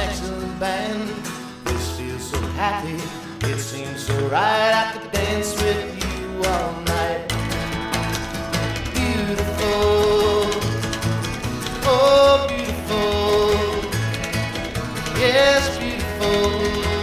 excellent band. This feels so happy, it seems so right. I could dance with you all night. Beautiful, oh beautiful, yes beautiful.